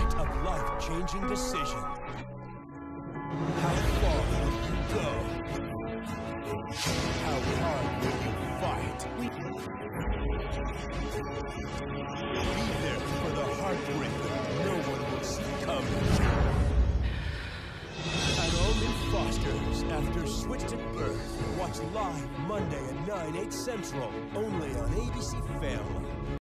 moment of life-changing decision. How far will you go? How hard will you fight? Be there for the heartbreak that no one will see coming. At Alden Foster's After Switched at Birth. Watch live Monday at 9/8 Central, only on ABC Family.